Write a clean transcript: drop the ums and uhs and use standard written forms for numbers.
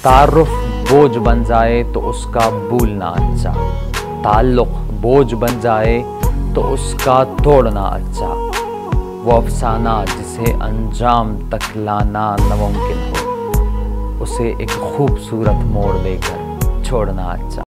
तारुफ बोझ बन जाए तो उसका भूलना अच्छा, ताल्लुक बोझ बन जाए तो उसका तोड़ना अच्छा। वो अफसाना जिसे अंजाम तक लाना नामुमकिन हो, उसे एक खूबसूरत मोड़ देकर छोड़ना अच्छा।